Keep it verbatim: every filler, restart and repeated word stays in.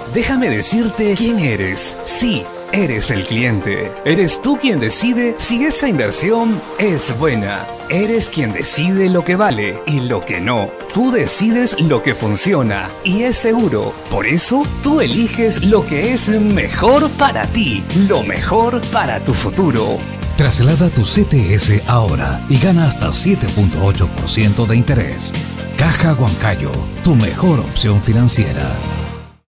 Déjame decirte quién eres. Sí, eres el cliente. Eres tú quien decide si esa inversión es buena. Eres quien decide lo que vale y lo que no. Tú decides lo que funciona y es seguro. Por eso, tú eliges lo que es mejor para ti, lo mejor para tu futuro. Traslada tu C T S ahora y gana hasta siete punto ocho por ciento de interés. Caja Huancayo, tu mejor opción financiera.